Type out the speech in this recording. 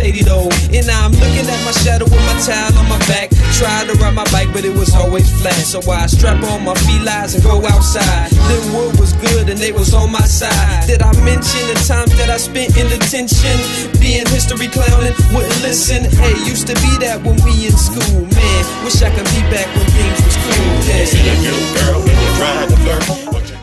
shady though. And now I'm looking at my shadow with my towel on my back. Tried to ride my bike, but it was always flat. So I strap on my felines and go outside. Linwood was good and they was on my side. Did I mention the times that I spent in detention? Being history clowning, wouldn't listen. Hey, used to be that when we in school, man. Wish I could be back when things was cool. Yeah. See a new girl when you're trying to flirt.